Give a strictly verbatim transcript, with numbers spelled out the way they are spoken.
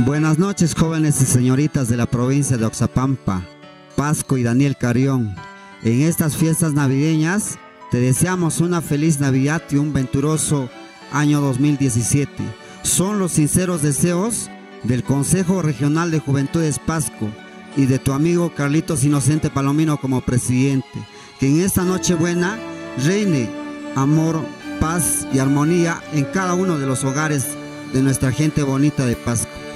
Buenas noches, jóvenes y señoritas de la provincia de Oxapampa, Pasco y Daniel Carrión. En estas fiestas navideñas te deseamos una feliz Navidad y un venturoso año dos mil diecisiete. Son los sinceros deseos del Consejo Regional de Juventudes Pasco y de tu amigo Carlitos Inocente Palomino como presidente. Que en esta Nochebuena reine amor, paz y armonía en cada uno de los hogares de nuestra gente bonita de Pasco.